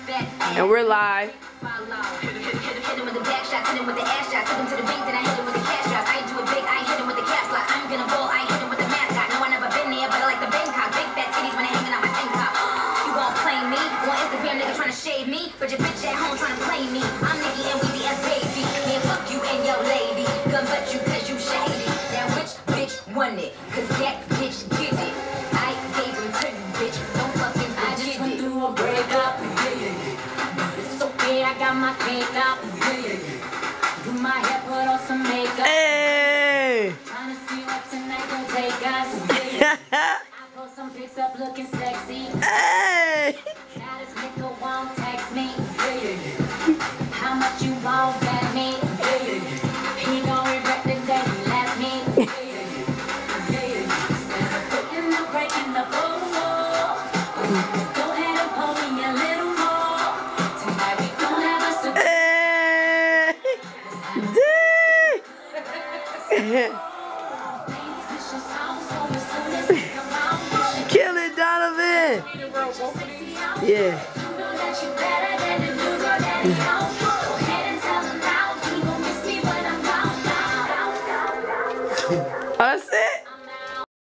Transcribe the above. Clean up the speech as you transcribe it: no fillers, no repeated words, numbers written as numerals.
And we're live. Hit him with the back shots, hit him with the ass shots, took him to the bank, then I hit him with the cash shots. I do it big, I hit him with the caps lock. I'm gonna ball, I hit him with the mascot. No, I never been there, but I like the Bangkok. Big fat titties when they hanging out my tank top. You gon' claim me? On Instagram, nigga trying to shade me, but your bitch at home trying to play me. I'm Nicki and Weezy as baby. Yeah, fuck you and your lady. Gun but you cause you shady. Now which bitch won it? Cause that bitch give it. I gave him to you, bitch. Don't fucking I just went through a breakup. I got my cake up. Do my hair, put on some makeup. Hey! Trying to see what tonight gon' take us. I post some pics up looking sexy. Hey! Now this nigga won't text me. How much you won't bet me? He gon' regret the day he left me. Putting the break in the bowl. Go ahead and pull me a little more. Tonight we gon' have us a Kill it, Donovan! Yeah. I said